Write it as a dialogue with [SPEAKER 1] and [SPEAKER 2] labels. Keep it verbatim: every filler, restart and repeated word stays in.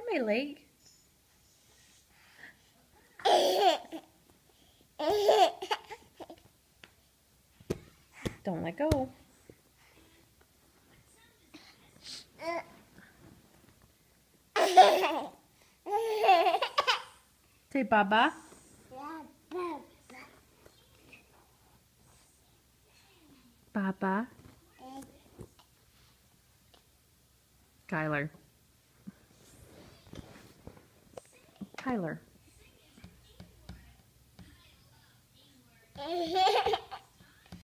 [SPEAKER 1] my leg. Don't let go. Say Baba. Baba. Kyler. Kyler.